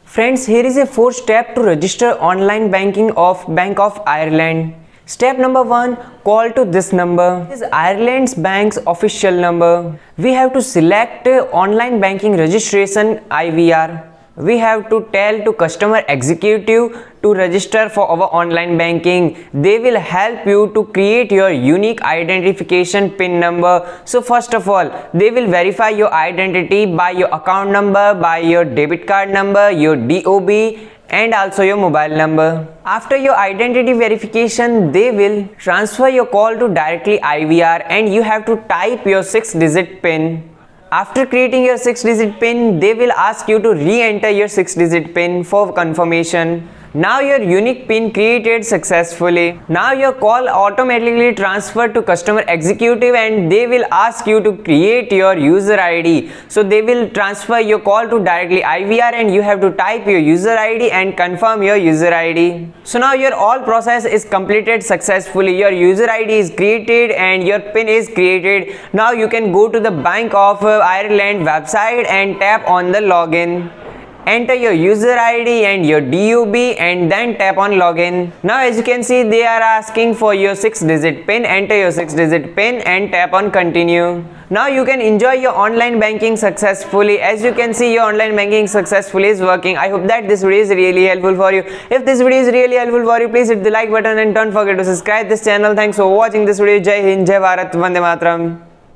Friends, here is a 4-step to register online banking of Bank of Ireland. Step number 1, call to this number. This is Ireland's bank's official number. We have to select online banking registration IVR. We have to tell to customer executive to register for our online banking. They will help you to create your unique identification PIN number. So first of all, they will verify your identity by your account number, by your debit card number, your DOB, and also your mobile number. After your identity verification, they will transfer your call to directly IVR and you have to type your 6-digit PIN. After creating your 6-digit PIN, they will ask you to re-enter your 6-digit PIN for confirmation. Now your unique PIN created successfully. Now your call automatically transferred to customer executive and they will ask you to create your user ID. So they will transfer your call to directly IVR and you have to type your user ID and confirm your user ID. So now your all process is completed successfully. Your user ID is created and your PIN is created. Now you can go to the Bank of Ireland website and tap on the login. Enter your user ID and your DOB and then tap on login. Now as you can see, they are asking for your 6-digit PIN. Enter your 6-digit PIN and tap on continue. Now you can enjoy your online banking successfully. As you can see, your online banking successfully is working. I hope that this video is really helpful for you. If this video is really helpful for you, please hit the like button and don't forget to subscribe this channel. Thanks for watching this video. Jai Hind, Jai Bharat, Vande Mataram.